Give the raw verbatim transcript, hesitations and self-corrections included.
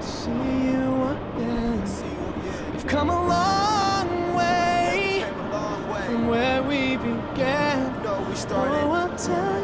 See you again. We've come a long way from where we began. Oh, I'll tell